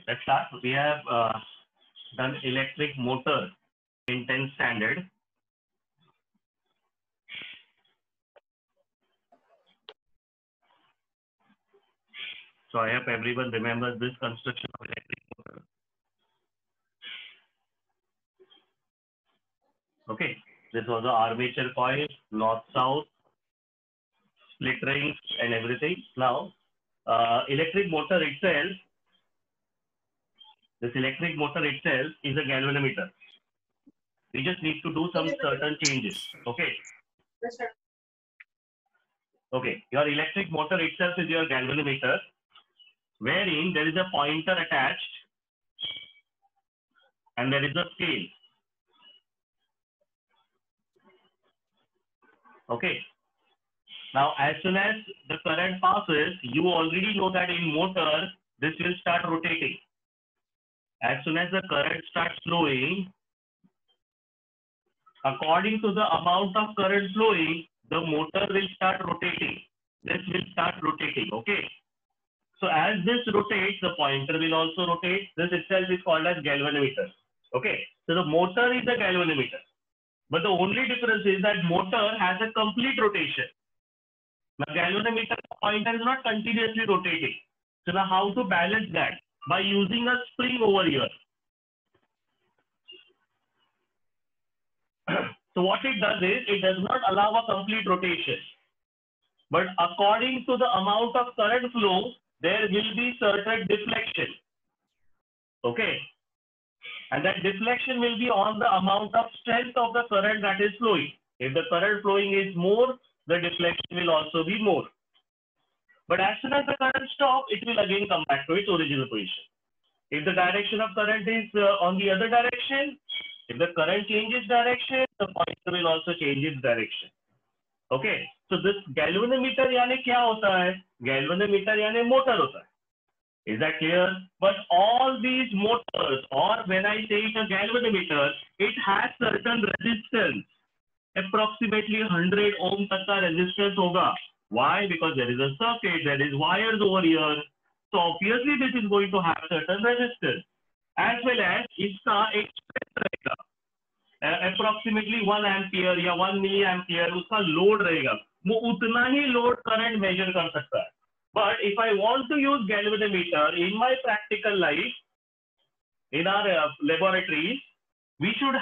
Let's start. We have done electric motor in 10th standard. So I hope everyone remembers this construction of electric motor. Okay, this was the armature coil, north-south, split rings and everything. Now, electric motor itself, this electric motor itself is a galvanometer. We just need to do some certain changes. Okay. Okay, your electric motor itself is your galvanometer, wherein there is a pointer attached and there is a scale. Okay. Now, as soon as the current passes, you already know that in motor, this will start rotating. As soon as the current starts flowing, according to the amount of current flowing, the motor will start rotating. This will start rotating. Okay. So as this rotates, the pointer will also rotate. This itself is called as galvanometer. Okay. So the motor is a galvanometer. But the only difference is that motor has a complete rotation. Now galvanometer pointer is not continuously rotating. So now how to balance that? By using a spring over here. So what it does is, it does not allow a complete rotation. But according to the amount of current flow, there will be certain deflection. Okay. And that deflection will be on the amount of strength of the current that is flowing. If the current flowing is more, the deflection will also be more. But as soon as the current stops, it will again come back to its original position. If the direction of current is on the other direction, if the current changes direction, the pointer will also change its direction. Okay. So this galvanometer यानी क्या होता है? Galvanometer यानी motor होता है. Is that clear? But all these motors, or when I say it a galvanometer, it has certain resistance. Approximately 100 ohm तक का resistance होगा. Why? Because there is a circuit, there is wires over here. So obviously this is going to have certain resistance. As well as इसका एक strength रहेगा. Approximately 1 ampere या 1 milliampere उसका load रहेगा. वो उतना ही load current measure कर सकता है. But if I want to use galvanometer in my practical life, in our laboratories, we should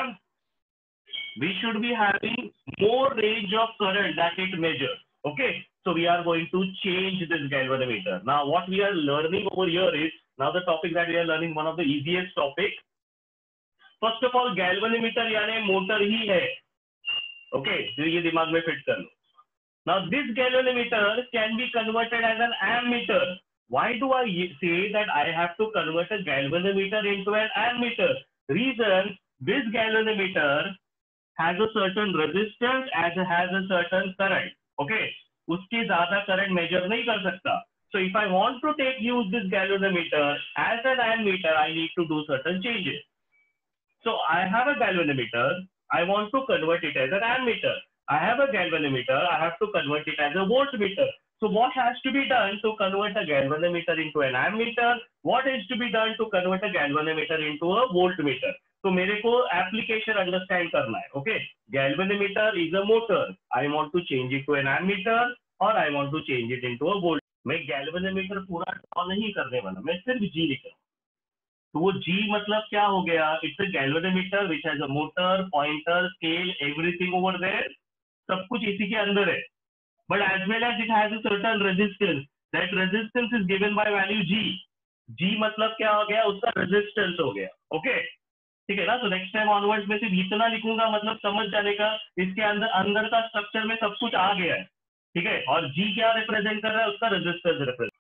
be having more range of current that it measures. Okay, so we are going to change this galvanometer. Now, what we are learning over here is, now the topic that we are learning, one of the easiest topic. First of all, galvanometer यानी motor ही है. Okay, तो ये दिमाग में fit कर लो. Now, this galvanometer can be converted as an ammeter. Why do I say that I have to convert a galvanometer into an ammeter? Reason, this galvanometer has a certain resistance as it has a certain current. Okay, उसके ज़्यादा current measure नहीं कर सकता. So if I want to use this galvanometer as an ammeter, I need to do certain changes. So I have a galvanometer. I want to convert it as an ammeter. I have a galvanometer, I have to convert it as a voltmeter. So what has to be done to convert a galvanometer into an ammeter? What is to be done to convert a galvanometer into a voltmeter? So मेरे को application understand करना है. Okay, galvanometer is a motor. I want to change it to an ammeter or I want to change it into a volt. मैं galvanometer पूरा draw नहीं करने वाला, मैं सिर्फ G लिख रहा हूँ. तो वो G मतलब क्या हो गया? It's a galvanometer which has a motor, pointer, scale, everything over there. सब कुछ इसी के अंदर है. But as well as it has a certain resistance. That resistance is given by value G. G मतलब क्या हो गया? उसका resistance हो गया. Okay? ठीक है ना? तो next time onwards में सिर्फ इतना लिखूंगा, मतलब समझ जाने का इसके अंदर का स्ट्रक्चर में सब कुछ आ गया है. ठीक है? और G क्या रिप्रेजेंट कर रहा है? उसका resistance represent.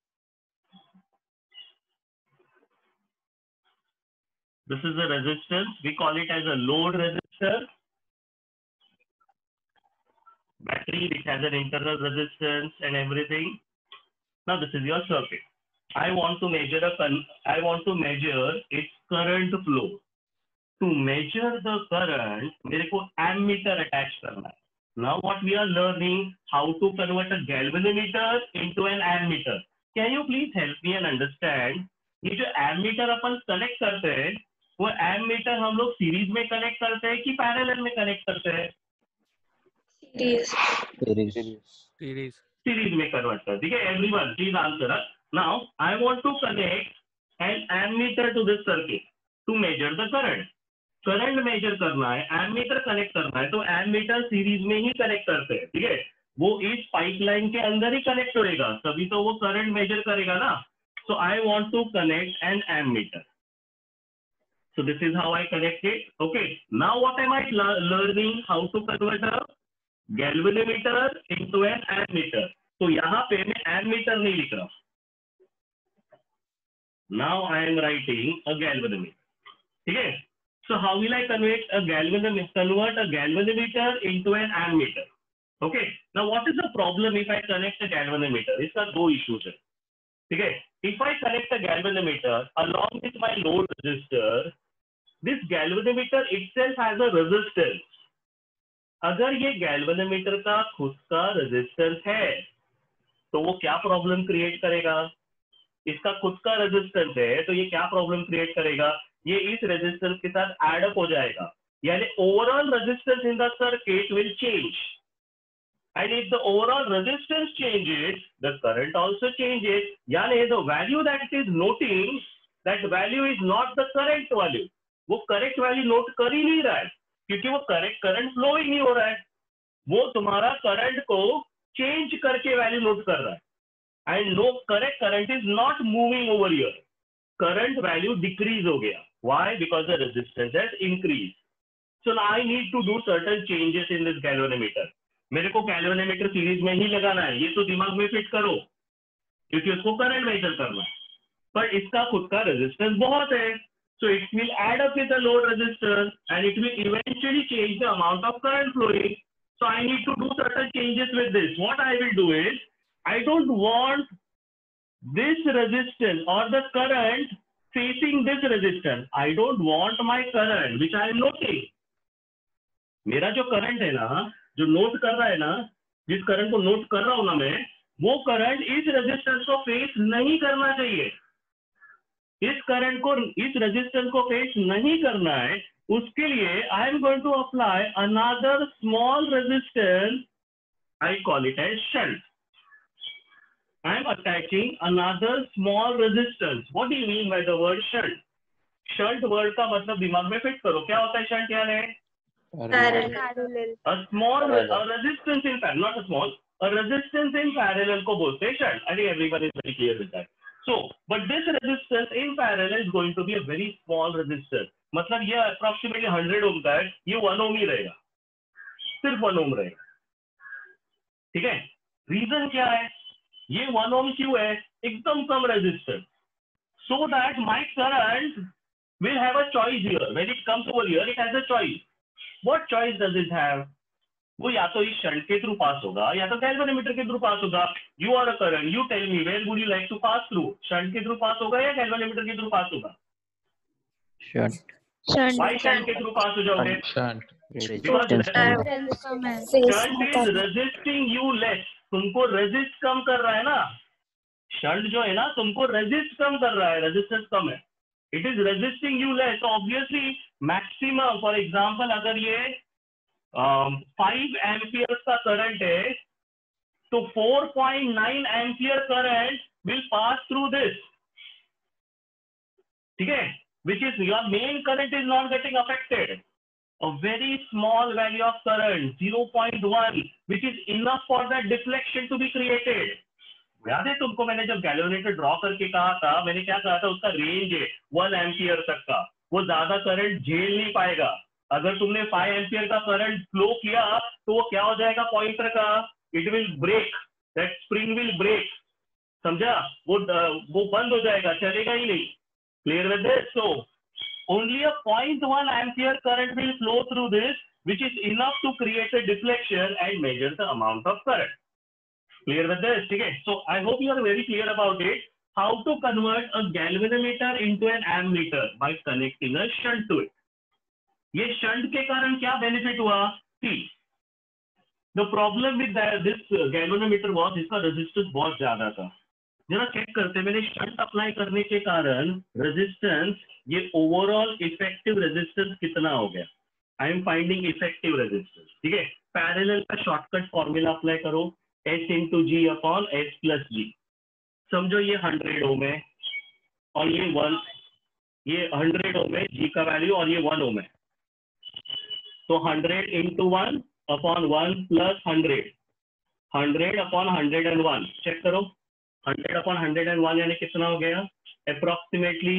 This is the resistance. We call it as a load resistor. Battery which has an internal resistance and everything. Now this is your circuit. I want to measure its current flow. To measure the current, मेरे को ammeter attach करना है. Now what we are learning, how to convert a galvanometer into an ammeter. Can you please help me and understand? ये जो ammeter अपन connect करते हैं वो ammeter हम लोग सीरीज में कनेक्ट करते हैं कि पैरेलल में कनेक्ट करते हैं? सीरीज में कन्वर्ट कर, ठीक है? Everyone please answer. Now I want to connect an ammeter to this circuit to measure the current. Current measure करना है, एमीटर कनेक्ट करना है, तो एमीटर सीरीज में ही कनेक्ट करते हैं, ठीक है? वो इस पाइपलाइन के अंदर ही कनेक्ट होएगा, तभी तो वो करंट मेजर करेगा ना। So I want to connect an ammeter, so this is how I connect it. Okay, now what am I learning? How to convert a galvanometer into an ammeter. तो यहाँ पे मैं ammeter नहीं लिख रहा, now I am writing a galvanometer, ठीक है? So how will I convert a galvanometer into an ammeter? Okay, now what is the problem if I connect a galvanometer? इसका दो issues है, ठीक है? If I connect a galvanometer along with my load resistor, this galvanometer itself has a resistance. अगर ये galvanometer का खुद का resistance है तो वो क्या प्रॉब्लम क्रिएट करेगा? इसका खुद का रेजिस्टेंस है तो ये क्या प्रॉब्लम क्रिएट करेगा? ये इस रेजिस्टेंस के साथ एड अप हो जाएगा, यानी overall resistance in the circuit will change, and if the overall resistance changes, the current also changes. यानी the value that it is noting, that value is not the correct value. वो correct value note कर ही नहीं रहा है क्योंकि वो correct current flow ही नहीं हो रहा है, वो तुम्हारा करंट को चेंज करके वैल्यू नोट कर रहा है, and no correct current is not moving over here, current value decrease हो गया. Why? Because the resistance has increase. So I need to do certain changes in this galvanometer. मेरे को galvanometer series में ही लगाना है, ये तो दिमाग में फिट करो क्योंकि उसको करंट मेजर करना है, पर इसका खुद का रेजिस्टेंस बहुत है. So it will add up with the load resistance and it will eventually change the amount of current flowing. So I need to do certain changes with this. What I will do is, I don't want this resistance or the current facing this resistance. I don't want my current which I am noting. मेरा जो current है ना, जो note कर रहा है ना, जिस करंट को नोट कर रहा हूं ना मैं, वो करंट इस रेजिस्टेंस को फेस नहीं करना चाहिए. इस करंट को, इस रेजिस्टेंस को फेस नहीं करना है, उसके लिए I am going to apply another small resistance. I call it as shunt. I am attaching another small resistance. What do you mean by the word shunt? Shunt word का मतलब दिमाग में फिट करो. क्या होता है शंट? यानी a small resistance in parallel, not a small, a resistance in parallel को बोलते हैं shunt. I think everyone is very clear with that. So, but this resistance in parallel is going to be a very small resistance. मतलब ये approximately 100 ohm का है, ये 1 ohm ही रहेगा, सिर्फ 1 ohm रहेगा, ठीक है? रीजन क्या है? ये 1 ohm क्यों है? एकदम कम resistance, so that my current will have a choice here. When it comes over here, it has a choice. What choice does it have? वो या तो इस शंट के थ्रू पास होगा या तो गैल्वेनोमीटर के थ्रू पास होगा. You are a current, you tell me where would you like to pass through? Shunt के थ्रू पास होगा या गैल्वेनोमीटर के थ्रू पास होगा? शंट. व्हाई शंट के थ्रू पास हो जाओगे? Shunt. Shunt is resisting you less. तुमको रेजिस्ट कम कर रहा है ना. शंट जो है ना, तुमको रेजिस्ट कम कर रहा है, रेजिस्टेंस कम है. It is resisting you less. Obviously maximum, for example अगर ये 5 एम्पियर्स का करंट है तो 4.9 ampere current will pass through this, ठीक है? Which is your main current is not getting affected. A very small value of current 0.1 which is enough for that deflection to be created. याद है तुमको मैंने जब galvanometer draw करके कहा था, मैंने क्या कहा था? उसका रेंज है 1 एम्पियर तक का, वो ज्यादा करंट झेल नहीं पाएगा. अगर तुमने 5 एम्पियर का करंट फ्लो किया तो वो क्या हो जाएगा? पॉइंटर का, it will break, that spring will break. समझा? वो बंद हो जाएगा, चलेगा ही नहीं. Clear with this? So only a 0.1 ampere current will flow through this, which is enough to create a deflection and measure the amount of current. Clear with this? Okay. So I hope you are very clear about it. How to convert a galvanometer into an ammeter by connecting a shunt to it. ये shunt के कारण क्या benefit हुआ? See, the problem with this galvanometer was इसका resistance बहुत ज्यादा था. जरा चेक करते, मैंने शंट अप्लाई करने के कारण रेजिस्टेंस, ये ओवरऑल इफेक्टिव रेजिस्टेंस कितना हो गया? I am finding effective resistance, ठीक है। पैरेलल का शॉर्टकट फॉर्मूला अप्लाई करो, S into G upon S plus G. समझो ये 100 ओम है और ये 1, ये 100 ओम है जी का वैल्यू और ये 1 ओम है, तो 100 into 1 upon 1 plus 100, 100 upon 101। Check करो, 100 अपॉन 101 यानी कितना हो गया? Approximately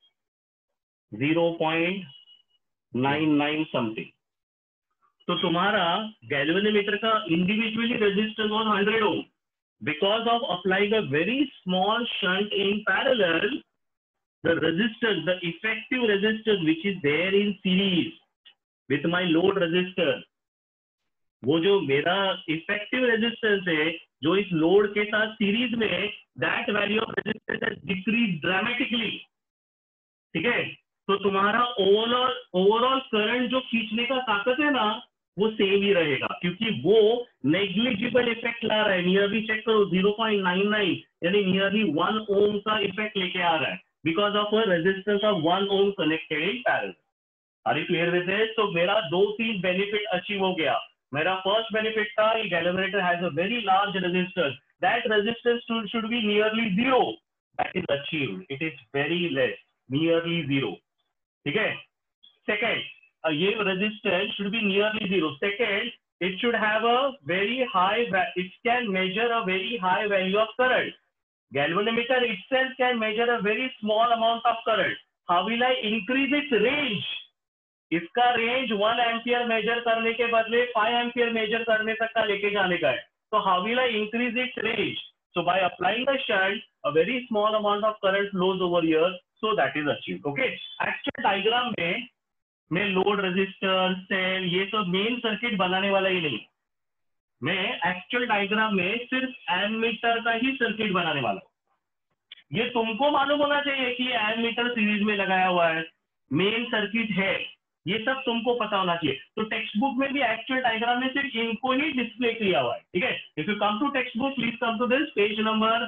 0.99 something. तो तुम्हारा गैल्वेनोमीटर का individually resistance was 100 ohm. Because of applying a very small shunt in parallel, the resistance, the effective resistance which is there in series with my load resistor, वो जो मेरा इफेक्टिव रेजिस्टेंस है जो इस load के साथ series में, that value of resistance has decrease dramatically, ठीक है। तो तुम्हारा ओवरऑल करंट जो खींचने का ताकत है ना, वो सेम ही रहेगा, क्योंकि वो नेग्लिजिबल इफेक्ट ला रहा है। नियरली चेक करो, 0.99 यानी नियरली 1 ओम का इफेक्ट लेके आ रहा है, because of a resistance of 1 ohm connected in parallel. Are you clear with this? तो मेरा 2-3 बेनिफिट अचीव हो गया। मेरा फर्स्ट बेनिफिट था, ये galvanometer has a very large resistance, that resistance should be nearly zero, that is achieved, it is very less, nearly zero, ठीक है। Second, ये resistance should be nearly zero. Second, it should have a very high, it can measure a very high value of current. Galvanometer itself can measure a very small amount of current. How will I increase its range? इसका range 1 ampere measure करने के बदले 5 ampere measure करने तक का लेके जाने का है। तो how will I increase its range? So by applying the shunt, a very small amount of current flows over here, so that is achieved, okay. Actual diagram में मैं लोड रेजिस्टर, सेल, ये सब मेन सर्किट बनाने वाला ही नहीं, मैं actual diagram में सिर्फ एमीटर का ही सर्किट बनाने वाला हूं। ये तुमको मालूम होना चाहिए कि एमीटर सीरीज में लगाया हुआ है, मेन सर्किट है, ये सब तुमको पता होना चाहिए। तो टेक्स्ट बुक में भी एक्चुअल डायग्राम में सिर्फ इनको ही डिस्प्ले किया हुआ है, ठीक है। If you come to textbook, please come to this page number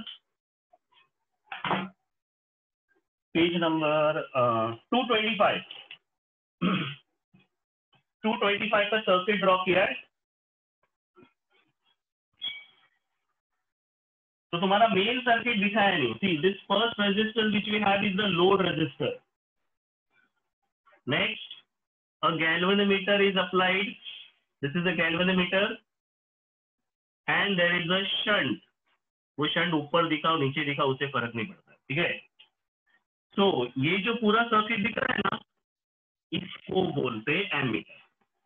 225। 225 का सर्किट ड्रॉ किया है। तो तुम्हारा मेन सर्किट दिखाया नहीं। See this first resistance which we have is the load resistor. Next, a galvanometer is applied, this is a galvanometer and there is a shunt। वो shunt ऊपर दिखा और नीचे दिखा उससे फर्क नहीं पड़ता, ठीक है। तो ये जो पूरा सर्किट दिख रहा है ना, इसको बोलते एमीटर।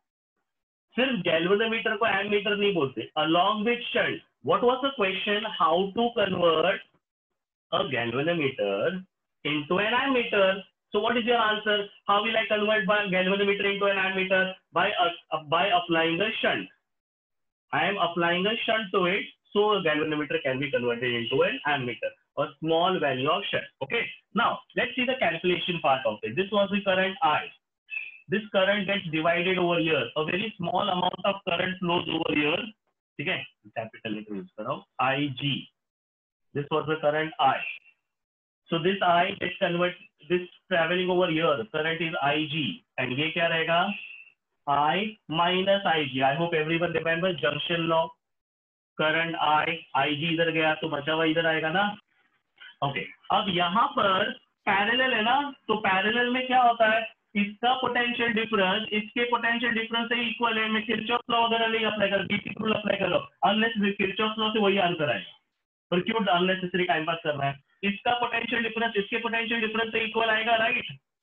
सिर्फ गैल्वेनोमीटर को एमीटर नहीं बोलते, along with shunt। What was the question? How to convert a galvanometer into an ammeter? So what is your answer? How will I convert my galvanometer into an ammeter? By applying a shunt. I am applying a shunt to it, so a galvanometer can be converted into an ammeter, a small value of shunt. Okay. Now let's see the calculation part of it. This was the current I. This current gets divided over here. A very small amount of current flows over here. Okay. Capital letter use karo. IG. This was the current I. So this I gets converted. This traveling over here, current is IG, and ये क्या रहेगा? I minus IG. I hope everyone remembers junction law. Current IG इधर गया तो बचा हुआ इधर आएगा ना? Okay. अब यहाँ पर पैरेलल है ना, तो पैरेलल में क्या होता है? इसका पोटेंशियल डिफरेंस इसके पोटेंशियल डिफरेंस से इक्वल है। मैं किरचॉफ लॉ वगैरह नहीं अप्लाई कर, बीटी रूल अप्लाई कर लो, अनलेस किरचॉफ लॉ से वही आंसर आएगा। पर क्यों अननेसेसरी टाइम पास करना है? इसका पोटेंशियल डिफरेंस इसके पोटेंशियल डिफरेंस से इक्वल आएगा, राइट,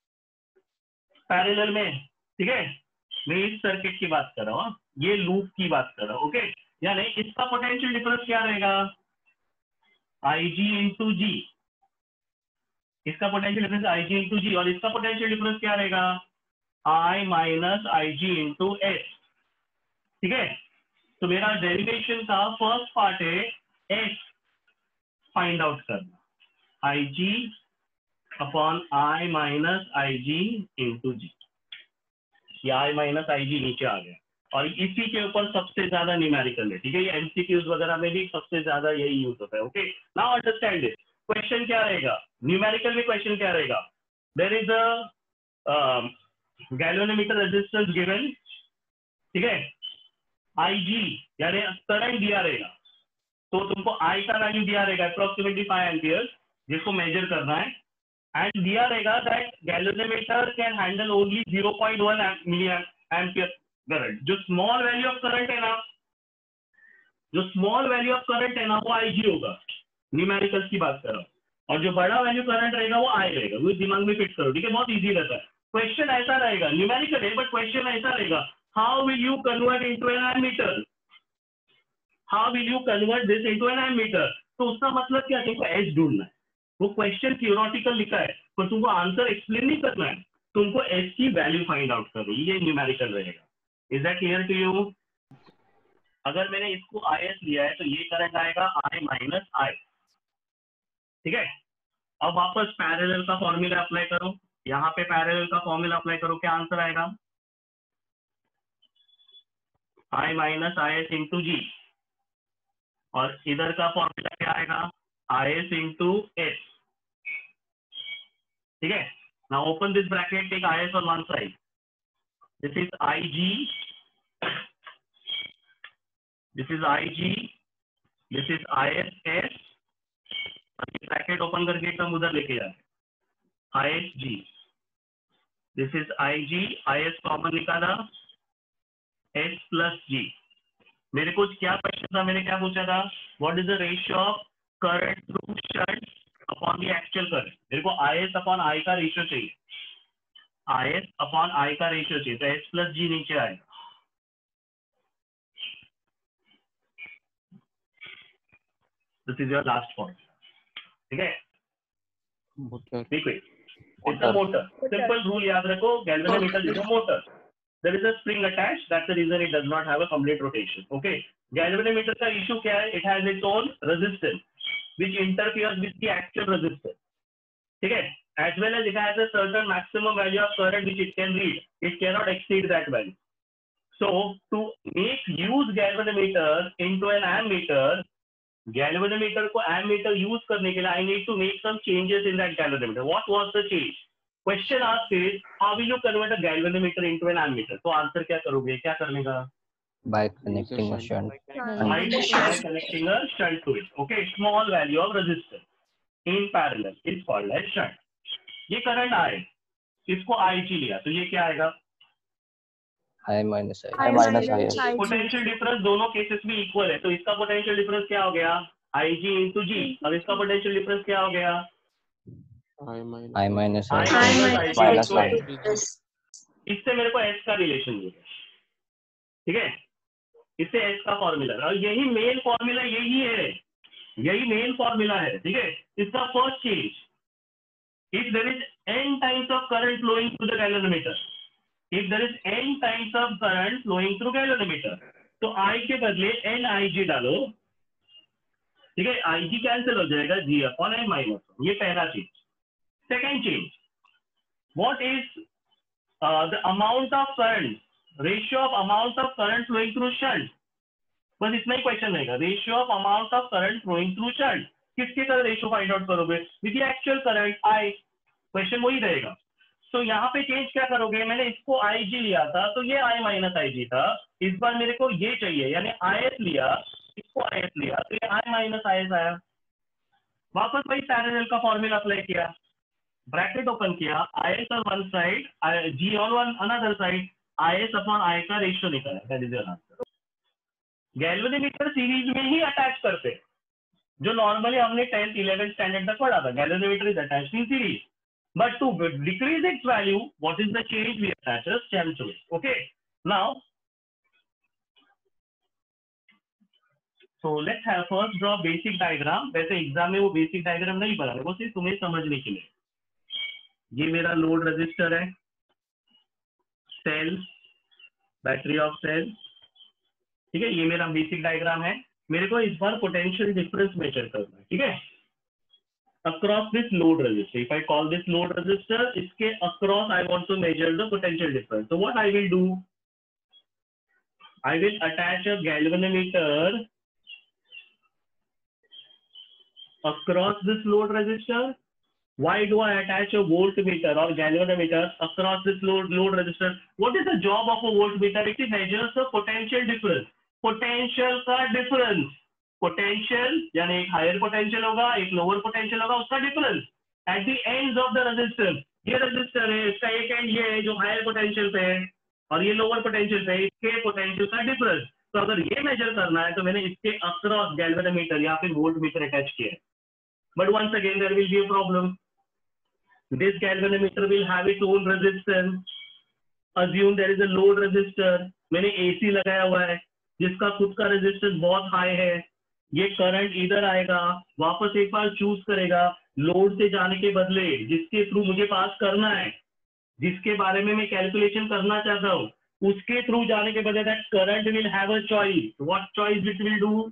पैरेलल में, ठीक है। मैं इस सर्किट की बात कर रहा हूँ, ये लूप की बात कर रहा हूँ, ओके। यानी इसका पोटेंशियल डिफरेंस क्या रहेगा? IG into G. इसका potential difference IG into G, और इसका पोटेंशियल डिफरेंस क्या रहेगा? I minus IG into S, ठीक है। तो मेरा डेरिवेशन का फर्स्ट पार्ट है एस फाइंड आउट करना, IG upon I minus IG into G. ये I माइनस IG नीचे आ गया, और इसी के ऊपर सबसे ज्यादा न्यूमेरिकल है, ठीक है। ये एमसीक्यूज वगैरह में भी सबसे ज्यादा यही यूज होता है। Okay, now understand this. Question क्या रहेगा न्यूमेरिकल में? क्वेश्चन क्या रहेगा? There is a galvanometer resistance given, ठीक है, IG यानी करंट दिया रहेगा, तो तुमको I का वैल्यू दिया रहेगा अप्रोक्सीमेटली 5 एम्पियर, जिसको मेजर करना है, एंड दिया रहेगा that galvanometer can handle only 0.1 milli ampere current. जो स्मॉल वैल्यू ऑफ करंट है ना, जो स्मॉल वैल्यू ऑफ करंट है ना, वो IG होगा, न्यूमेरिकल्स की बात कर रहा हूँ, और जो बड़ा वैल्यू करंट रहेगा वो I रहेगा। वो दिमाग में फिट करो, ठीक है, बहुत इजी रहता है। क्वेश्चन ऐसा रहेगा, न्यूमेरिकल है बट क्वेश्चन ऐसा रहेगा, how will you convert into an ammeter, how will you convert this into an ammeter. तो उसका मतलब क्या, तुमको एच ढूंढना है। वो क्वेश्चन थियोरेटिकल लिखा है पर तुमको आंसर एक्सप्लेन नहीं करना है, तुमको एच की वैल्यू फाइंड आउट करो, ये न्यूमेरिकल रहेगा। Is that clear to you? अगर मैंने इसको IS लिया है तो ये करंट आएगा I माइनस I, ठीक है। अब वापस पैरेलल का फॉर्मूला अप्लाई करो, यहाँ पे पैरेलल का फॉर्मूला अप्लाई करो, क्या आंसर आएगा? I minus IS into G, और इधर का फॉर्मूला क्या आएगा? IS इंटू S, ठीक है। Now open this bracket, take IS on one side, this is IG, this is IG, this is IS, bracket open करके एकदम उधर लेके जाए, ISG, दिस इज IG, IS कॉमन निकाला, S प्लस G। मेरे को क्या क्वेश्चन था, मैंने क्या पूछा था? What is the ratio of current through shunt upon the actual current. मेरे को IS अपॉन I का रेशियो चाहिए, IS अपॉन I का रेशियो चाहिए, तो S प्लस G नीचे आएगा। This is your last point, ठीक है। देखो, it's a motor, simple rule याद रखो, galvanometer is a motor, there is a spring attached, that's the reason it does not have a complete rotation. Okay, galvanometer का issue क्या है? It has its own resistance which interferes with the actual resistance, ठीक है, as well as it has a certain maximum value of current which it can read, it cannot exceed that value. So to make use galvanometer into an ammeter, galvanometer को ammeter use करने के लिए I need to make some changes in that galvanometer. What was the change? Question asked is, how will you convert a galvanometer into an ammeter? तो answer क्या करोगे, क्या करने का? By connecting a shunt. By connecting a shunt to it. Okay, small value of resistance in parallel is called as shunt. ये current आए, इसको IG लिया, तो ये क्या आएगा? I minus I. I minus I. Potential difference दोनों cases में इक्वल है, तो इसका पोटेंशियल डिफरेंस क्या हो गया? IG into G। अब इसका पोटेंशियल डिफरेंस क्या हो गया? I minus I. minus I. इससे मेरे को S का रिलेशन मिलेगा, ठीक है, इससे S का फॉर्मूला, और यही मेन फॉर्मूला, यही है, यही मेन फॉर्मूला है, ठीक है। इसका first change, if there is n times of current flowing through the galvanometer, if there is n times of current flowing through galvanometer, तो I के बदले NIG डालो, ठीक है, IG कैंसिल हो जाएगा, G अपॉन I माइनस, ये पहला चीज। Second change, what is the amount of current, ratio of amount of current flowing through shunt, बस इतना ही क्वेश्चन रहेगा, ratio of amount of current flowing through shunt, किसके तरह रेशियो फाइंड आउट करोगे? With the actual current I, question वही रहेगा। तो यहाँ पे चेंज क्या करोगे, मैंने इसको IG लिया था तो ये I माइनस IG था, इस बार मेरे को ये चाहिए, यानी IS लिया, इसको IS लिया, तो ये I माइनस IS आया। वापस वही पैरेलल का फॉर्मूला अप्लाई किया, ब्रैकेट ओपन किया, IS on one side, G on one another side, IS upon I का रेशियो निकाला, that is your answer. Galvanometer series में ही अटैच करते, जो नॉर्मली हमने 10th 11th स्टैंडर्ड तक पढ़ा था, galvanometer is attached in series, but to decrease its value, what is the change? We attach a shunt to it. Okay, now so let's have first draw basic diagram. वैसे exam में वो basic diagram नहीं बना, वो सिर्फ तुम्हें समझने के लिए। ये मेरा लोड रजिस्टर है, सेल, बैटरी ऑफ सेल, ठीक है, ये मेरा बेसिक डायग्राम है। मेरे को इस बार पोटेंशियल डिफरेंस मेजर करना है, ठीक है, across this load resistor. If I call this load resistor, इसके across I want to measure the potential difference. तो what I will do, I will attach a galvanometer across this load resistor. Why do I attach a voltmeter or galvanometer across this load resistor? What is the job of a voltmeter? It measures the potential difference. Potential का difference. Potential यानी एक higher potential होगा, एक lower potential होगा, उसका difference at the ends of the resistance. ये resistor है, इसका एक end ये है जो higher potential पे है और ये lower potential पे है, इसके potential का difference. तो अगर ये measure करना है तो मैंने इसके across galvanometer या फिर voltmeter attach किया है. But once again there will be a problem. This galvanometer will have its own resistance. Assume there is a load resistor. मैंने AC लगाया हुआ है जिसका खुद का resistance बहुत high है. ये करंट इधर आएगा, वापस एक बार चूज करेगा, लोड से जाने के बदले जिसके थ्रू मुझे पास करना है, जिसके बारे में मैं कैलकुलेशन करना चाहता हूँ, उसके थ्रू जाने के बदले that current will have a choice. What choice it will do?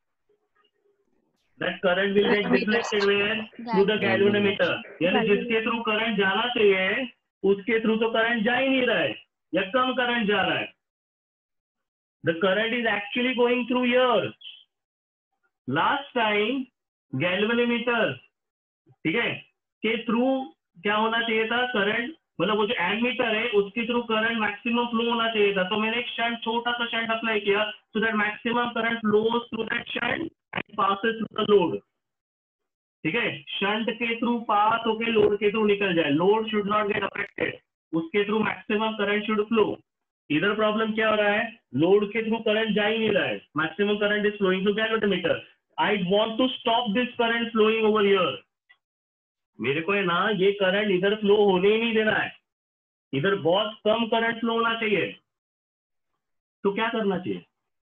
That current will get deflected where? Through the galvanometer. यानी जिसके थ्रू करंट जाना चाहिए उसके थ्रू तो करंट जा ही नहीं रहा है या कम करंट जा रहा है. The current is actually going through here. Last time galvanometer, ठीक है, के थ्रू क्या होना चाहिए था? करंट, मतलब वो जो एमीटर है उसके थ्रू करंट मैक्सिमम फ्लो होना चाहिए था. तो मैंने एक शंट, छोटा सा शंट अप्लाई किया so that maximum current flows through that shunt and passes through the load. ठीक है, शंट के थ्रू पास होके लोड के थ्रू निकल जाए. Load should not get affected, उसके through maximum current should flow. इधर प्रॉब्लम क्या हो रहा है? लोड के थ्रू करंट जा ही नहीं रहा है, maximum current is flowing through galvanometer. I want to stop this current flowing over here. मेरे को है ना ये करंट इधर फ्लो होने ही नहीं देना है, इधर बहुत कम करंट फ्लो होना चाहिए. तो क्या करना चाहिए?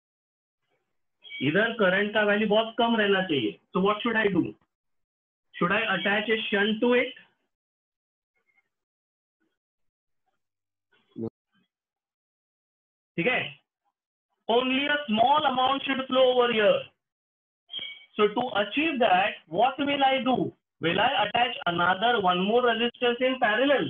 इधर करंट का वैल्यू बहुत कम रहना चाहिए. So what should I do? Should I attach a shunt to it? ठीक है, only a small amount should flow over here. So to achieve that, what will I do? Will I attach another one more resistance in parallel?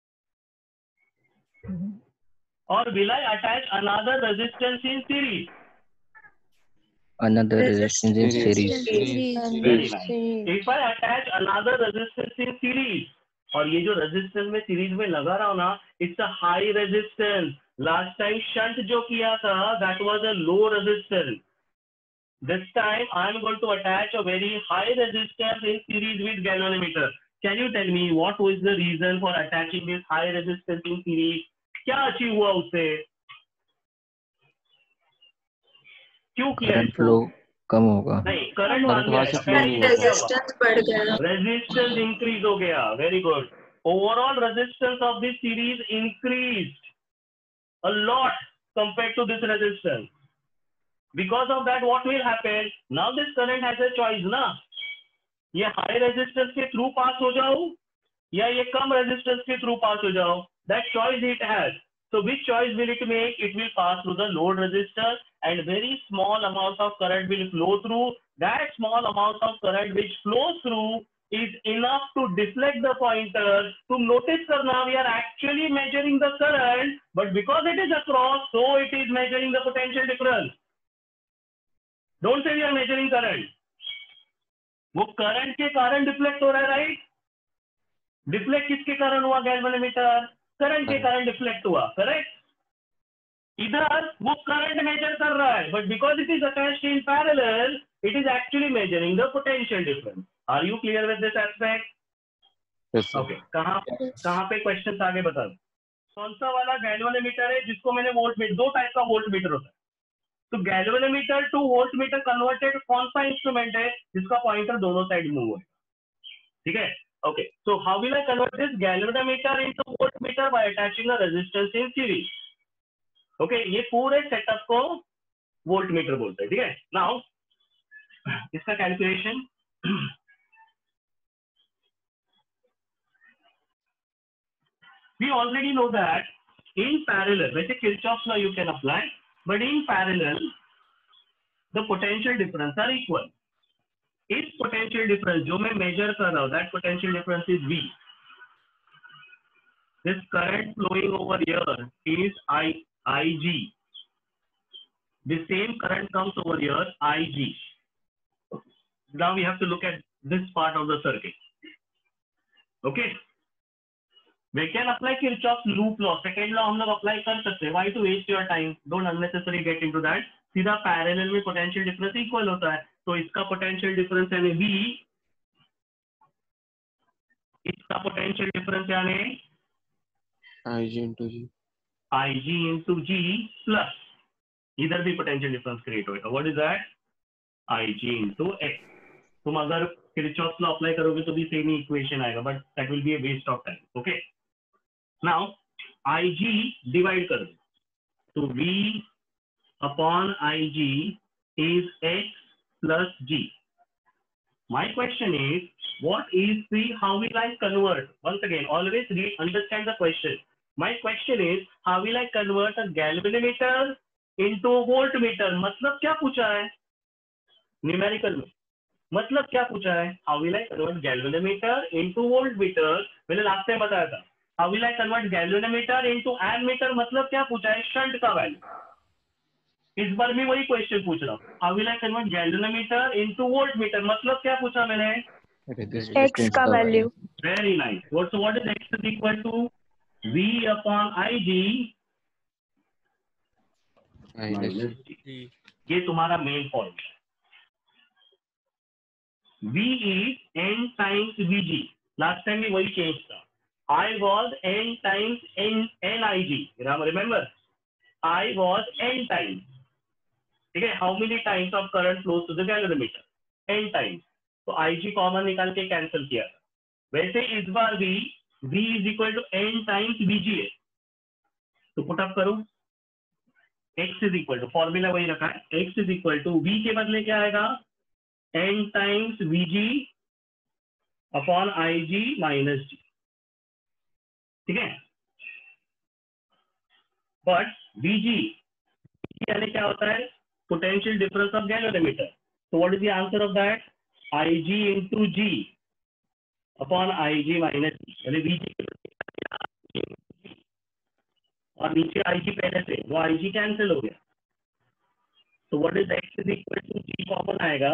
Or will I attach another resistance in series? Another resistance in series. Very nice. If I attach another resistance in series, और ये जो resistance में series में लगा रहा हूँ ना, it's a high resistance. Last time shunt जो किया था, that was a low resistance. This time I am going to attach a very high resistance in series with galvanometer. Can you tell me what was the reason for attaching this high resistance in series? क्या achieve हुआ उससे? क्यों किया? Current flow कम होगा. नहीं, current बढ़ गया, resistance बढ़ गया, रेजिस्टेंस इंक्रीज हो गया. Very good. Overall resistance of this series increased a lot compared to this resistance. Because of that, what will happen? Now this current has a choice, ना? ये high resistance के through pass हो जाऊं या ये कम resistance के through pass हो जाऊं? That choice it has. So which choice will it make? It will pass through the load resistor and very small amount of current will flow through. That small amount of current which flows through is enough to deflect the pointer. To notice करना, we are actually measuring the current, but because it is across, so it is measuring the potential difference. Don't say we are measuring current. वो current के कारण deflect हो रहा है, right? Deflect किसके कारण हुआ? गैल्वेनोमीटर करंट के कारण डिफ्लेक्ट हुआ, करेक्ट? इधर वो करंट मेजर कर रहा है, but because it is attached in parallel, it is actually measuring the potential difference. Are you clear with this aspect? Okay, कहाँ पे क्वेश्चन आगे बता दो. कौन सा वाला गैल्वेनोमीटर है जिसको मैंने वोल्टमीटर, दो टाइप का वोल्टमीटर होता है. तो गैल्वेनोमीटर टू वोल्टमीटर कन्वर्टेड कौन सा इंस्ट्रूमेंट है जिसका पॉइंटर दोनों साइड मूव है? ठीक है, okay. So how will I convert this galvanometer into voltmeter? By attaching a resistance in series. Okay, ये पूरे सेटअप को वोल्टमीटर बोलते हैं. ठीक है, नाउ इसका calculation we already know that in parallel, वैसे Kirchhoff's law you can apply, but in parallel the potential difference are equal. इस potential difference जो मैं measure कर रहा हूँ, that potential difference is V. This current flowing over here is IG. the same current comes over here, IG. Now we have to look at this part of the circuit. Okay. We can apply Kirchhoff's loop law. Second law हम लोग apply कर सकते हैं. Why to waste your time? Don't unnecessarily get into that. सीधा parallel में potential difference equal होता है. तो इसका potential difference यानी V, इसका potential difference यानी IG into G. IG into G plus इधर भी potential difference create होगा. What is that? IG into X. तुम अगर Kirchhoff's law apply करोगे तो भी same equation आएगा, but that will be a waste of time. Okay. Now IG divide कर दो, तो V upon IG is X plus G. My question is, what is the, how will I convert? Once again, always read, understand the question. My question is, how will I convert a galvanometer into a voltmeter? मतलब क्या पूछा है numerical में? मतलब क्या पूछा है? How will I convert galvanometer into voltmeter? मैंने लास्ट टाइम बताया था. How will I convert galvanometer into ammeter? मतलब क्या पूछा है? शंट का वैल्यू. इस बार भी वही क्वेश्चन पूछ रहा हूँ. How will I convert galvanometer into voltmeter? मतलब क्या पूछा मैंने? X का value. Very nice. So what is X is equal to V upon IG minus G. ये तुम्हारा मेन पॉइंट है. V is N times VG. Last time भी वही चेंज था. I was N times NIG. Remember? I was N times. ठीक है? How many times of current flows to the galvanometer? N times. तो IG common निकाल के cancel किया था. वैसे इस बार भी V is equal to N times VG है. तो पुट अप करो. X is equal to, formula वही रखा है. X is equal to V के बदले क्या आएगा? N times VG upon IG minus G. ठीक है. बट VG यानी क्या होता है? Potential difference of galvanometer. तो what is the answer of that? IG into G upon IG minus G. यानी VG और नीचे IG पहले से, वो IG कैंसिल हो गया. तो what is X is equal to G common आएगा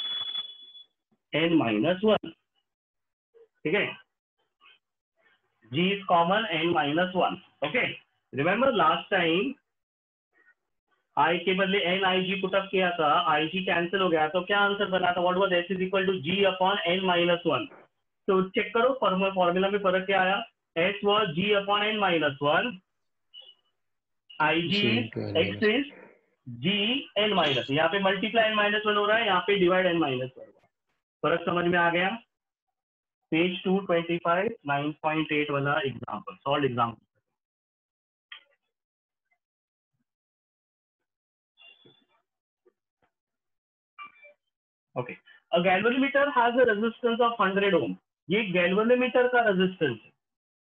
N minus 1. ठीक है. G is common N minus 1. Okay. Remember last time I के बदले NIG पुट अप किया था, IG कैंसिल हो गया, तो क्या आंसर बना था? What was S is equal to G upon N minus 1. तो चेक करो फॉर्मूला में फर्क क्या आया. S was G upon N minus 1. IG X is G N minus. यहाँ पे मल्टीप्लाई N minus 1 हो रहा है, यहाँ पे डिवाइड N minus 1. फर्क समझ में आ गया? पेज 225 9.8 वाला example, solve example. Okay. A galvanometer has a resistance of 100 ohm. ये गैल्वेनोमीटर का रेजिस्टेंस है.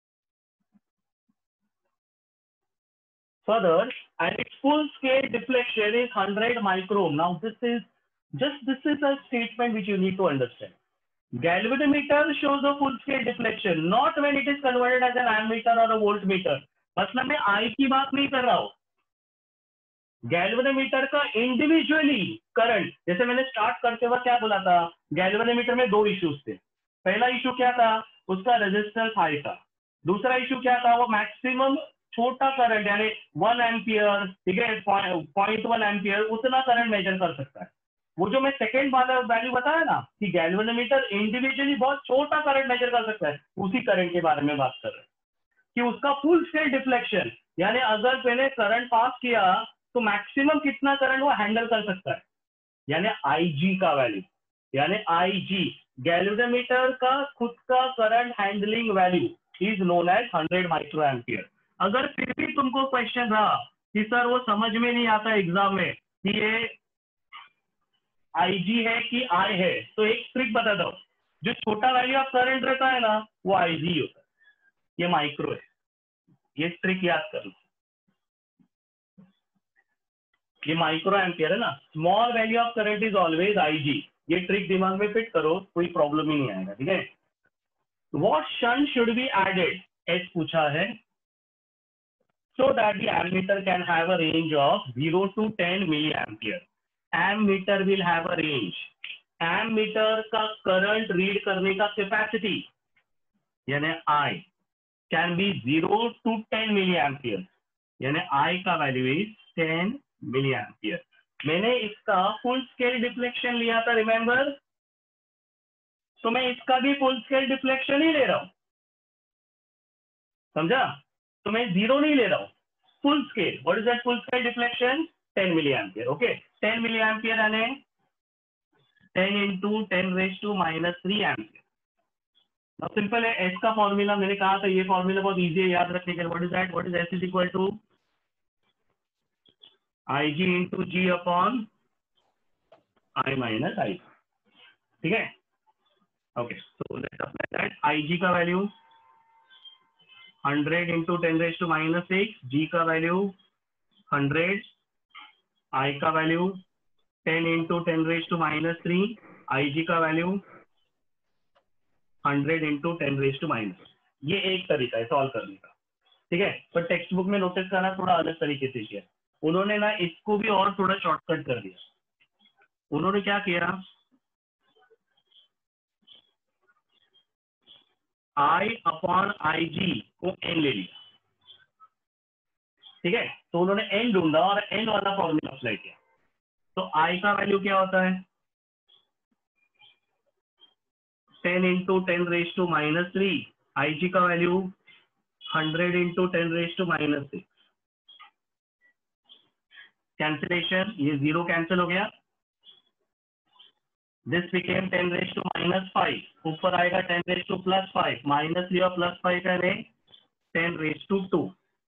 Further, and its full scale deflection is 100 microohm. Now this is a statement which you need to understand. Galvanometer shows a full scale deflection, not when it is converted as an ammeter or a voltmeter. मतलब मैं I की बात नहीं कर रहा हूँ. Galvanometer का individually current, जैसे मैंने स्टार्ट करते वक्त क्या बोला था, गैल्वेनोमीटर में दो इश्यूज थे. पहला इशू क्या था? उसका रेजिस्टेंस हाई था. दूसरा इशू क्या था? वो मैक्सिमम छोटा करंट यानी 1 एम्पियर, ठीक है, 0.1 एम्पियर, उतना करंट मेजर कर सकता है. वो जो मैं सेकेंड वाला वैल्यू बताया ना कि गैल्वेनोमीटर इंडिविजुअली बहुत छोटा करंट मेजर कर सकता है, उसी करंट के बारे में बात कर रहे हैं कि उसका फुल स्केल डिफ्लेक्शन, यानी अगर मैंने करंट पास किया तो मैक्सिमम कितना करंट वो हैंडल कर सकता है, यानी IG का वैल्यू, यानी IG गैल्वेनोमीटर का खुद का current handling value is known as 100 micro ampere. अगर फिर भी तुमको क्वेश्चन रहा कि सर वो समझ में नहीं आता एग्जाम में कि ये IG है कि I है, तो एक ट्रिक बता दो. जो छोटा वैल्यू ऑफ करंट रहता है ना वो IG होता है, ये माइक्रो है. ये ट्रिक याद कर लो, ये माइक्रो एम्पियर है ना. Small value of current is always IG. ये ट्रिक दिमाग में फिट करो, कोई प्रॉब्लम ही नहीं आएगा. ठीक है. What shunt should be added? S पूछा है. so that the ammeter can have a range of 0 to 10 milliampere. Ammeter will have a range. Ammeter का करंट रीड करने का कैपेसिटी यानी I can be 0 to 10 milliampere. यानी I का value is 10 milliampere. मैंने इसका फुल स्केल डिफ्लेक्शन लिया था, रिमेंबर? तो मैं इसका भी फुल स्केल डिफ्लेक्शन ही ले रहा हूं, समझा? तो मैं 0 नहीं ले रहा हूं, full scale. What is that full scale deflection? 10 milliampere. Okay, 10 milliampere यानी 10 into 10 raised to minus 3 ampere. अब सिंपल है, एस का फॉर्मूला मैंने कहा था, ये फॉर्मूला बहुत इजी है याद रखने के लिए. What is that? What is S is equal to IG into G upon I minus I. ठीक है? Okay, so let's apply that. IG का value 100 into 10 raised to minus 6, G का वैल्यू 100, I का value 10 into 10 raised to minus 3, IG का value 100 into 10 raised to minus. ये एक तरीका है सॉल्व करने का, ठीक है? पर टेक्स्ट बुक में नोटिस करना थोड़ा अलग तरीके से किया. उन्होंने ना इसको भी और थोड़ा शॉर्टकट कर दिया. उन्होंने क्या किया, I अपॉन IG को n ले लिया, ठीक है? तो उन्होंने n ढूंढा और n वाला फॉर्मूला अप्लाई किया. तो I का वैल्यू क्या होता है? 10 into 10 raised to minus 3. IG का value 100 into 10 raised to minus 6. Cancellation, ये 0 कैंसिल हो गया. This became 10 raised to minus 5. ऊपर आएगा 10 raised to plus 5. माइनस लिया प्लस 5 का ने 10 raised to 2.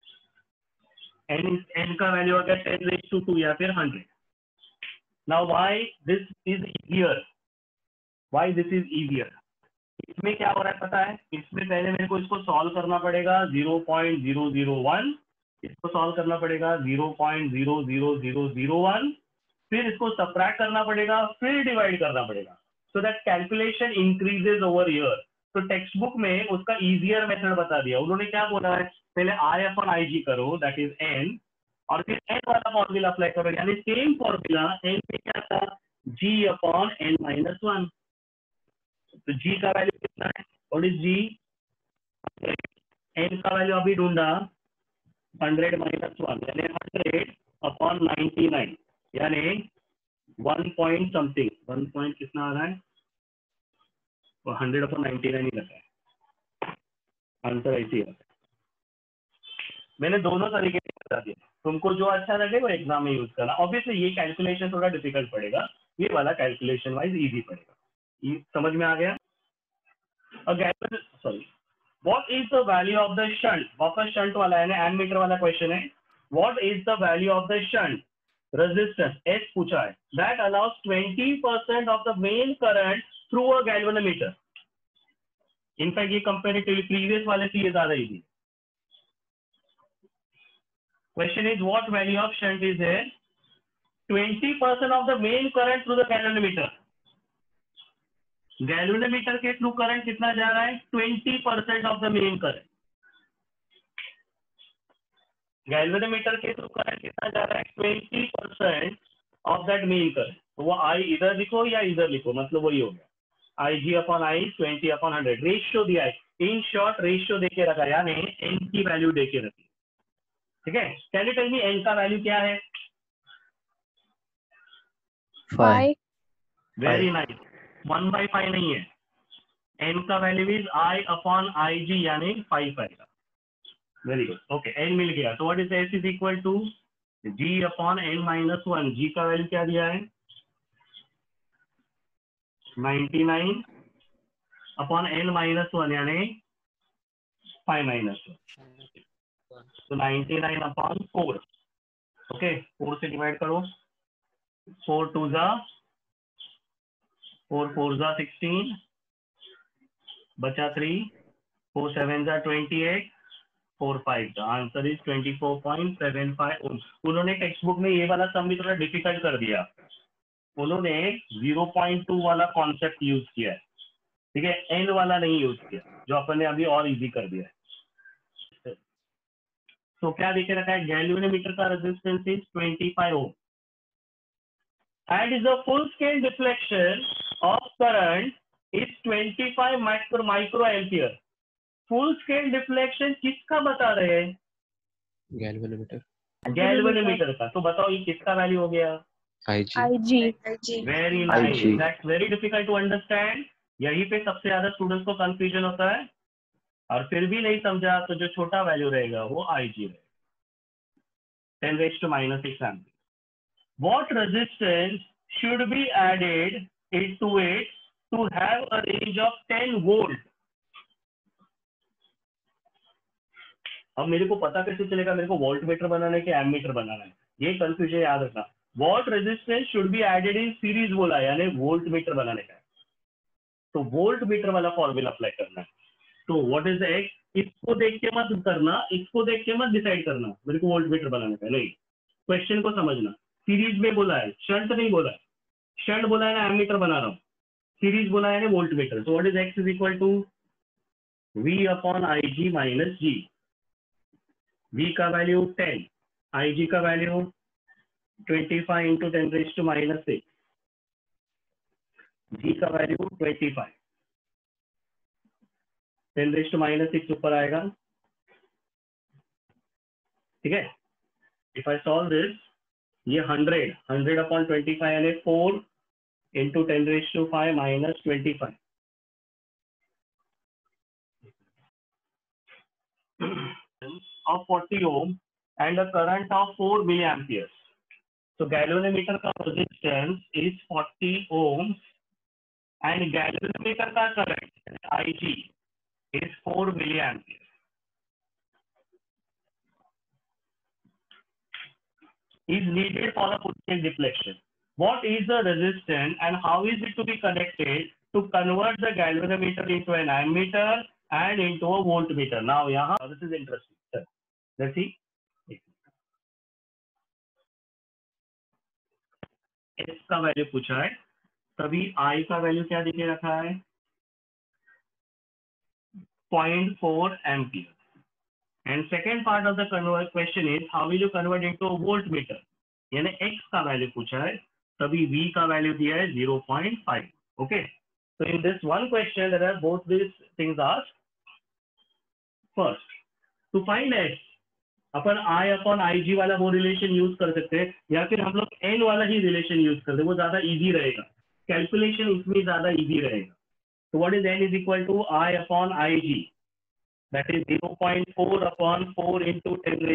n का वैल्यू आ गया 10 raised to 2 या फिर 100. Now why this is easier? Why this is easier? इसमें क्या हो रहा है पता है? इसमें पहले मेरे को इसको सॉल्व करना पड़ेगा 0.001, इसको सॉल्व करना पड़ेगा 0.00001, फिर इसको सबट्रैक्ट करना पड़ेगा, फिर डिवाइड करना पड़ेगा. So that calculation increases over year. तो टेक्स्ट बुक में उसका इजियर मेथड बता दिया. उन्होंने क्या बोला है, पहले I अपॉन IG करो, दैट इज n, और फिर n वाला फॉर्मूला अप्लाई करो. यानी सेम फॉर्मूला n पे क्या था, G अपॉन n माइनस 1. तो G का वैल्यू कितना है? What is G? n का वैल्यू अभी ढूंढा 100 माइनस 1 यानी 100 अपॉन 99 यानी 1 पॉइंट समथिंग. 1 पॉइंट कितना आ रहा है? 100 अपॉन 99 ही लगा है. आंसर ऐसी है. मैंने दोनों तरीके से बता दिया, तुमको जो अच्छा लगे वो एग्जाम में यूज करना. ऑब्वियसली ये कैलकुलेशन थोड़ा डिफिकल्ट पड़ेगा, ये वाला कैलकुलेशन वाइज इजी पड़ेगा. ये समझ में आ गया? Sorry, what is the value of the shunt? वापस शंट वाला है ना, एमीटर वाला क्वेश्चन है. What is the value of the shunt resistance? S पूछा है. That allows 20% of the main current through a galvanometer. In fact ये कंपैरेटिवली प्रीवियस वाले से ये ज्यादा easy. Question is, what value of shunt is there? 20% of the main current through the galvanometer. Galvanometer के through current कितना जा रहा है? 20% of the main current. Galvanometer के थ्रू करंट कितना जा रहा है? 20% of that main current. तो वो I इधर लिखो या इधर लिखो, मतलब वही हो गया. IG upon I 20 upon 100. Ratio दिया है. इन शॉर्ट रेशियो देके रखा है, यानी n की वैल्यू देके रखी. ठीक है? Can you tell me n का वैल्यू क्या है? 5. Very nice. 1/5 नहीं है. n का value is I upon IG यानी 5 आएगा. Very good. ओके, n मिल गया. तो what is s is equal to G upon n minus 1. G का वैल्यू क्या दिया है? 99 अपॉन n माइनस 1 यानी 5 माइनस 1. तो 99 अपॉन 4. ओके, 4 से डिवाइड करो. 4 2 जा 4 4 जा 16, बचा 3, 4 7 जा 28, 4 5 जा. Answer is 24.75 ohm. उन्होंने टेक्स्ट बुक में ये वाला सम भी थोड़ा डिफिकल्ट कर दिया. उन्होंने 0.2 वाला कॉन्सेप्ट यूज किया है, ठीक है? n वाला नहीं यूज किया, जो अपन ने अभी और इजी कर दिया है. तो क्या देखे रखा है, गैल्वेनोमीटर का resistance is 25 ohm and is the full scale deflection of current is 25 microampere. Full scale deflection किसका बता रहे हैं, गैल्वेनोमीटर गैल्वेनोमीटर का. तो बताओ ये किसका वैल्यू हो गया, IG very nice. IG. That's very difficult to understand. यहीं पे सबसे ज्यादा स्टूडेंट्स को कंफ्यूजन होता है, और फिर भी नहीं समझा तो जो छोटा वैल्यू रहेगा वो IG रहेगा, 10⁻⁻6 amp. What resistance should be added into it to have a range of 10 volt? अब मेरे को पता कैसे चलेगा मेरे को वोल्ट मीटर बनाना है कि एमीटर बनाना है, ये कंफ्यूजन याद रखना. What resistance should be added in series बोला, यानी वोल्ट मीटर बनाने का है, तो वोल्ट मीटर वाला फॉर्मूला अप्लाई करना है. तो व्हाट इज द एक्स, इसको देख के मत करना, इसको देख के मत डिसाइड करना मेरे को वोल्ट मीटर बनाने का, नहीं, क्वेश्चन को समझना. सीरीज में बोला है, शंट नहीं बोला है. शंट बोला है ना एमीटर बना रहा हूँ, सीरीज बोला है ना वोल्ट मीटर. तो what is X is equal to V upon IG minus G. V का वैल्यू 10, IG का वैल्यू 25 इंटू 10⁻⁻6, G का वैल्यू 25, 10⁻⁻6 ऊपर आएगा. ठीक है. इफ आई सॉल्व दिस, ये 100 अपॉन 25 यानी 4 into 10⁻5 minus 25 of 40 ohm and a current of 4 milliamperes. So galvanometer का resistance is 40 ohms and galvanometer का current IG is 4 milliamperes. Is needed for a full-scale deflection. What is the resistance and how is it to be connected to convert the galvanometer into an ammeter and into a voltmeter? Now, यहाँ this is interesting. Let's see. S का value पूछा है, तभी I का value क्या दिखे रखा है, 0.4 ampere. And second part of the question is how will you convert into a voltmeter? यानी X का वैल्यू पूछा है, तभी V का वैल्यू दिया है 0.5. Okay. So in this one question there are both these things asked. First, to find X, अपन I upon IG वाला वो रिलेशन यूज कर सकते हैं, या फिर हम लोग N वाला ही रिलेशन यूज करते हैं, वो ज्यादा इजी रहेगा, कैलकुलेशन उसमें ज्यादा इजी रहेगा. तो what is N is equal to I upon IG, that is 0.4 upon 4 into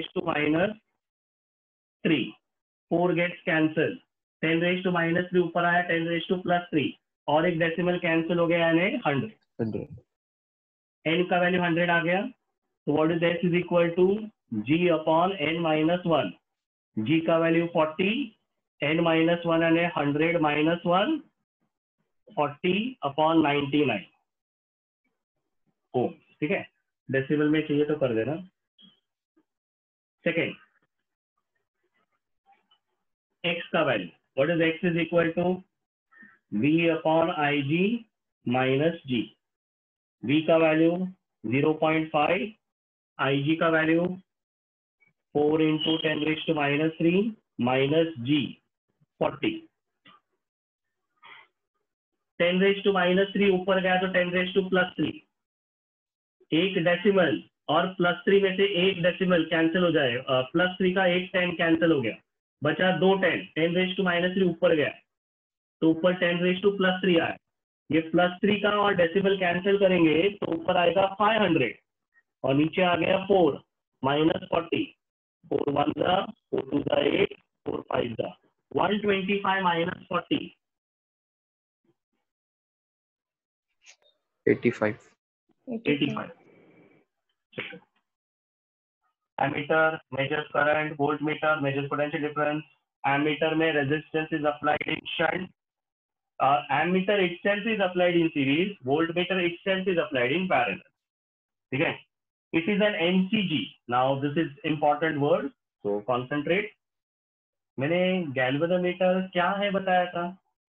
10⁻⁻3. 4 gets cancel, 10⁻⁻3 ऊपर आया 10⁻+3 और एक डेसिमल कैंसिल हो गया यानी 100. N का वैल्यू 100 आ गया. तो what is S is equal to G upon N-1. G का वैल्यू 40, N-1 यानी 100 माइनस 1, 40 अपॉन 99 ओम. ठीक है, डेसिमल में चाहिए तो कर देना. सेकेंड, X का value, what is X is equal to V upon IG minus G. V का वैल्यू 0.5, IG का वैल्यू 4 इंटू 10⁻³ माइनस G 40. 10⁻³ ऊपर गया तो 10⁻+3, एक डेसिमल और +3 में से एक डेसिमल कैंसिल हो जाए, +3 का एक 10 कैंसिल हो गया, बचा 2 10. 10⁻³ ऊपर गया तो ऊपर 10⁻+3 आया, ये +3 का और डेसिमल कैंसिल करेंगे तो ऊपर आएगा 500 और नीचे आ गया 4 माइनस 40. 4 1 जा, 4 2 जा 8, 4 5 जा 125 माइनस 40 85. Ammeter measures current, voltmeter measures potential difference. Ammeter में resistance is applied in shunt. Ammeter itself is applied in series. Voltmeter itself is applied in parallel. ठीक है. It is an MCG. Now this is important word, so concentrate. मैंने galvanometer क्या है बताया था?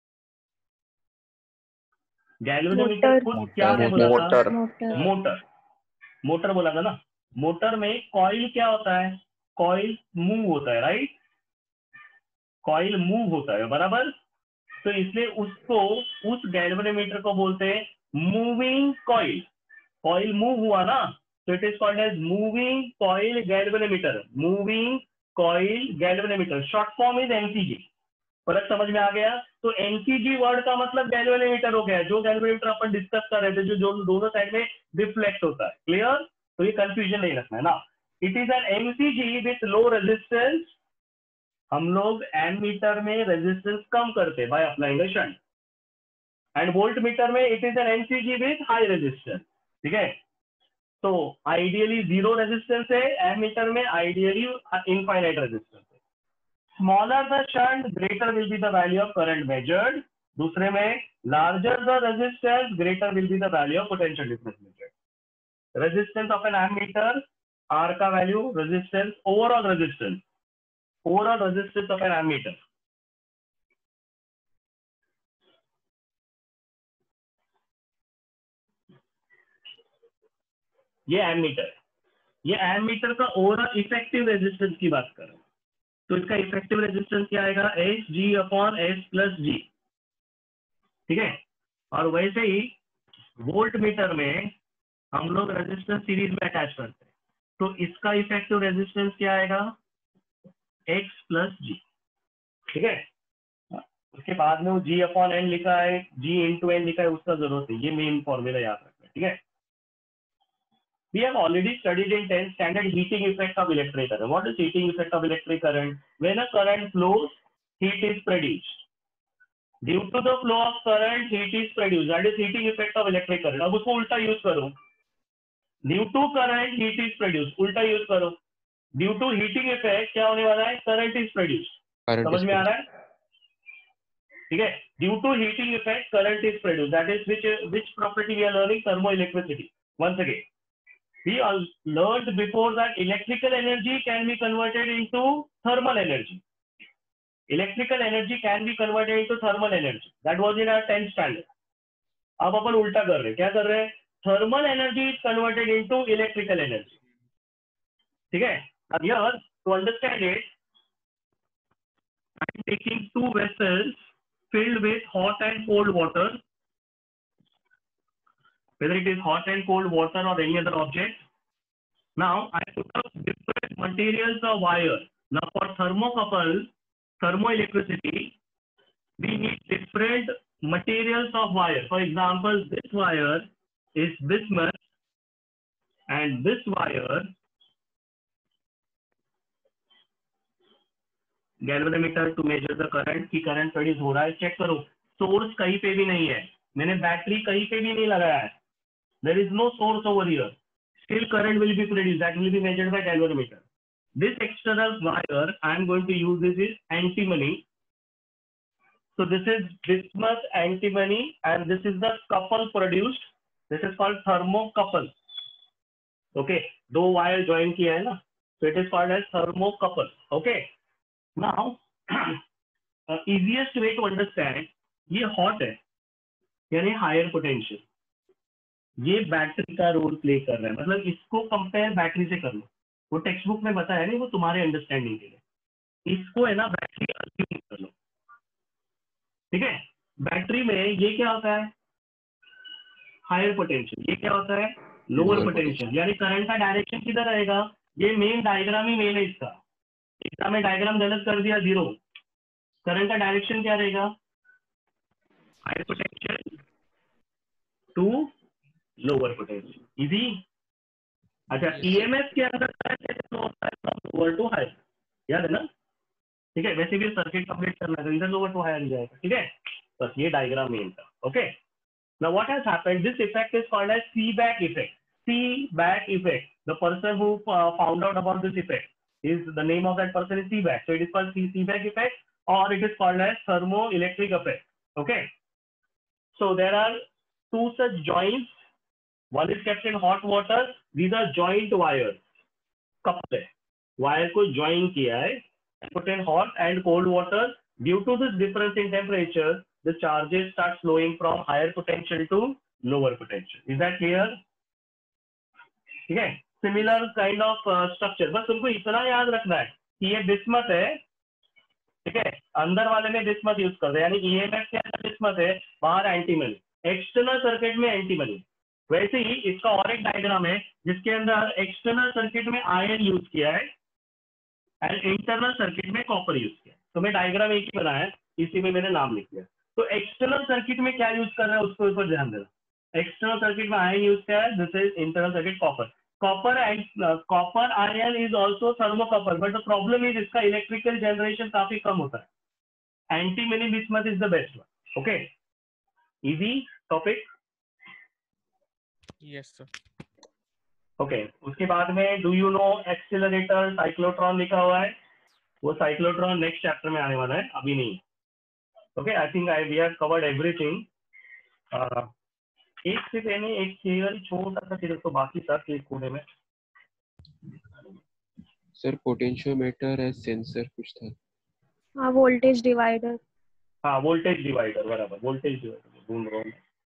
Galvanometer खुद क्या है बोला था? मोटर बोला था ना. मोटर में कॉइल क्या होता है? कॉइल मूव होता है, राइट, कॉइल मूव होता है, बराबर। तो इसलिए उसको, उस गैल्वेनोमीटर को बोलते हैं मूविंग कॉइल। कॉइल मूव हुआ ना, तो it is called as moving coil galvanometer. Moving coil galvanometer, short form is MCG. फर्क समझ में आ गया? तो एमसीजी वर्ड का मतलब गैल्वेनोमीटर हो गया, जो गैल्वेनोमीटर अपन डिस्कस कर रहे थे, जो दोनों साइड में रिफ्लेक्ट होता है। क्लियर? तो ये कंफ्यूजन नहीं रखना है ना। It is an MCG with low resistance. हम लोग एमीटर में रेजिस्टेंस कम करते by applying a shunt, and voltmeter में it is an MCG with high resistance. ठीक है, तो आइडियली जीरो रेजिस्टेंस है, एमीटर में आइडियली इनफाइनाइट रेजिस्टेंस है। Smaller the shunt greater will be the value of current measured. दूसरे में larger the resistance greater will be the value of potential difference measured. Resistance of an ammeter, आर का value, resistance, overall resistance of an ammeter। ये ammeter, ये ammeter का overall effective resistance की बात कर रहे हैं। तो इसका इफेक्टिव रेजिस्टेंस क्या आएगा? H G upon S plus G. ठीक है, और वैसे ही वोल्ट मीटर में हम लोग रेजिस्टेंस सीरीज में अटैच करते हैं, तो इसका इफेक्टिव रेजिस्टेंस क्या आएगा? X plus G. ठीक है, उसके बाद में वो जी अपॉन एन लिखा है, जी इंटू एन लिखा है, उसका जरूरत है, ये मेन फॉर्मूला याद रखना है। ठीक है, we have already studied in 10th standard heating effect of electric current. What is heating effect of electric current? When a current flows, heat is produced. Due to the flow of current, heat is produced. That is heating effect of electric current. अब उसको उल्टा use करो, due to current, heat is produced. उल्टा use करो, due to heating effect क्या होने वाला है? Current is produced. समझ में आ रहा है? ठीक है, due to heating effect, current is produced. That is which property we are learning? Thermoelectricity. Once again, we all learned before that electrical energy can be converted into thermal energy. Electrical energy can be converted into thermal energy. That was in our 10th standard. अब अपन उल्टा कर रहे हैं, क्या कर रहे हैं? Thermal energy is converted into electrical energy. ठीक है, अब here to understand it, I am taking two vessels filled with hot and cold water, whether it is hot and cold water or any other object. Now I put up different materials of wire. Now for thermocouple, thermoelectricity, we need different materials of wire. For example, this wire is bismuth and this wire, galvanometer to measure the current, की current produce हो रहा है, check करो, source कहीं पे भी नहीं है, मैंने बैटरी कहीं पे भी नहीं लगाया है, there is no source over here, still current will be produced, that will be measured by galvanometer. This external wire I am going to use, this is antimony. So this is bismuth, antimony, and this is the couple produced. This is called thermocouple. Okay, दो wire join किया है ना, so it is called as thermocouple. Okay, now easiest way to understand, ये hot है, यानी higher potential, ये battery का role play कर रहा है, मतलब इसको कंपेयर बैटरी से कर लो, वो टेक्स्ट बुक में बताया नहीं, वो तुम्हारे अंडरस्टैंडिंग के लिए, इसको है ना बैटरी अज्यूम कर लो। ठीक है, बैटरी में ये क्या होता है? हायर पोटेंशियल, ये क्या होता है? लोअर पोटेंशियल, यानी करंट का डायरेक्शन किधर रहेगा? ये मेन डायग्राम ही मेन है इसका, एग्जाम में डायग्राम गलत कर दिया, जीरो। करंट का डायरेक्शन क्या रहेगा? Higher potential to lower potential, easy. अच्छा, ईएमएफ के अंदर करंट कैसे फ्लो होता है? फ्रॉम लोअर टू हायर, याद है ना? ठीक है, वैसे भी सर्किट कंप्लीट करना है तो इधर लोअर टू हायर ही जाएगा। ठीक है, बस ये डायग्राम मेन था। Okay, now what has happened, this effect is called as Seebeck effect. Seebeck effect, the person who found out about this effect, is the name of that person is Seebeck, so it is called Seebeck effect, or it is called as thermoelectric effect. Okay, so there are two such joints, one is kept in hot water, these are joint wires, couple है, wire को join किया है, put in hot and cold water. Due to this difference in temperature, the charges start flowing from higher potential to lower potential. Is that clear? ठीक है, similar kind of structure. बस तुमको इतना याद रखना है कि ये बिस्मथ है, ठीक है, अंदर वाले में बिस्मथ यूज करते हैं, यानी ईएमएफ के अंदर बिस्मथ है, बाहर एंटीमनी, एक्सटर्नल सर्किट में एंटीमनी। वैसे ही इसका और एक डायग्राम है जिसके अंदर एक्सटर्नल सर्किट में आयरन यूज किया है एंड इंटरनल सर्किट में कॉपर यूज किया। तो मैं डायग्राम एक ही बनाया है, इसी में मैंने नाम लिख दिया। तो एक्सटर्नल सर्किट में क्या यूज कर रहा है उसके ऊपर ध्यान देना। एक्सटर्नल सर्किट में आयरन यूज किया है, this is internal circuit copper. Copper iron is also thermocouple, but the problem is इसका इलेक्ट्रिकल जनरेशन काफी कम होता है। Antimony bismuth is the best one. Okay, easy topic. Yes sir. Okay, उसके बाद में do you know accelerator cyclotron लिखा हुआ है, वो साइक्लोट्रॉन नेक्स्ट चैप्टर में आने वाला है, अभी नहीं। Okay, I think we have covered everything. एक से पहले एक केवल छोटा सा चीज, तो बाकी सब एक कोने में। सर पोटेंशियोमीटर एज सेंसर कुछ था। हाँ, वोल्टेज डिवाइडर। हाँ, वोल्टेज डिवाइडर, बराबर, वोल्टेज डिवाइडर ढूंढ रहा हूँ।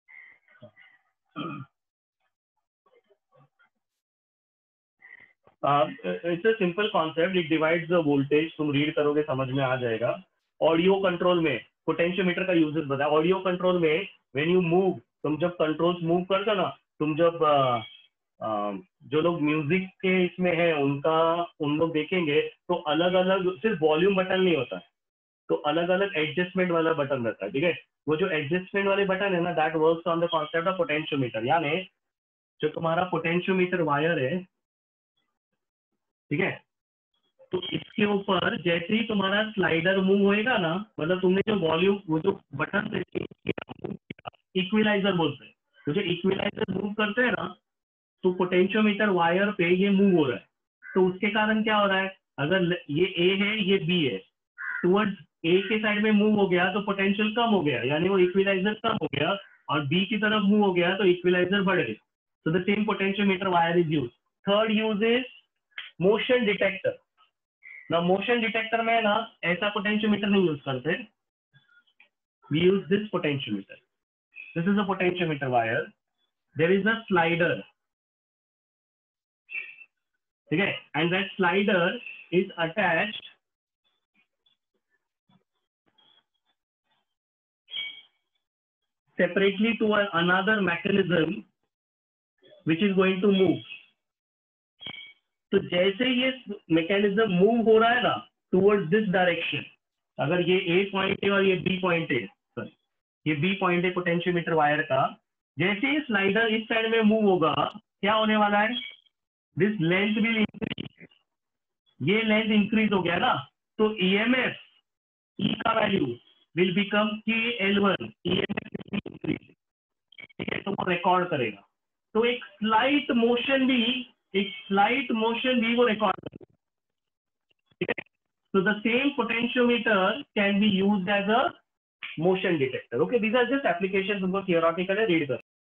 It's a simple concept, it divides the voltage. तुम रीड करोगे समझ में आ जाएगा। ऑडियो कंट्रोल में पोटेंशियोमीटर का यूजेस बताया। ऑडियो कंट्रोल में व्हेन यू मूव, तुम जब कंट्रोल्स मूव करते हो ना, तुम जब जो लोग म्यूजिक के इसमें है उन लोग देखेंगे तो अलग अलग, सिर्फ वॉल्यूम बटन नहीं होता, तो अलग अलग एडजस्टमेंट वाला बटन रहता है, ठीक है। वो जो एडजस्टमेंट वाले बटन है ना, that works on the concept of potentiometer. यानी जो तुम्हारा पोटेंशियोमीटर वायर है, ठीक है, तो इसके ऊपर जैसे ही तुम्हारा स्लाइडर मूव होएगा ना, मतलब तुमने जो वॉल्यूम, वो जो बटन इक्विलाइजर बोलते हैं, तो जो इक्विलाइजर मूव करते हैं ना, तो पोटेंशियोमीटर वायर पे ये मूव हो रहा है। तो उसके कारण क्या हो रहा है, अगर ये ए है ये बी है, टुवर्ड्स ए के साइड में मूव हो गया तो पोटेंशियल कम हो गया, यानी वो इक्विलाइजर कम हो गया, और बी की तरफ मूव हो गया तो इक्विलाइजर बढ़ गया। So the same potentiometer wire is used. Third use is motion detector. Now motion detector में ना ऐसा potentiometer नहीं use करते. We use this potentiometer. This is a potentiometer wire. There is a slider. ठीक है? And that slider is attached separately to another mechanism which is going to move. तो जैसे ये मैकेनिज्म मूव हो रहा है ना टुवर्ड्स दिस डायरेक्शन, अगर ये ए पॉइंट है और ये बी पॉइंट है, सॉरी ये बी पॉइंट है पोटेंशियोमीटर वायर का, जैसे ही स्लाइडर इस साइड में मूव होगा क्या होने वाला है, दिस लेंथ विल इंक्रीज। ये लेंथ इंक्रीज हो गया ना, तो ईएमएफ ई का value will become KL1, EMF will increase, ठीक है, तो वो रिकॉर्ड करेगा। तो एक स्लाइट मोशन भी वो रिकॉर्ड करेगा, ठीक है। So the same potentiometer can be used as a motion detector. Okay, these are just applications तुमको theoretical read कर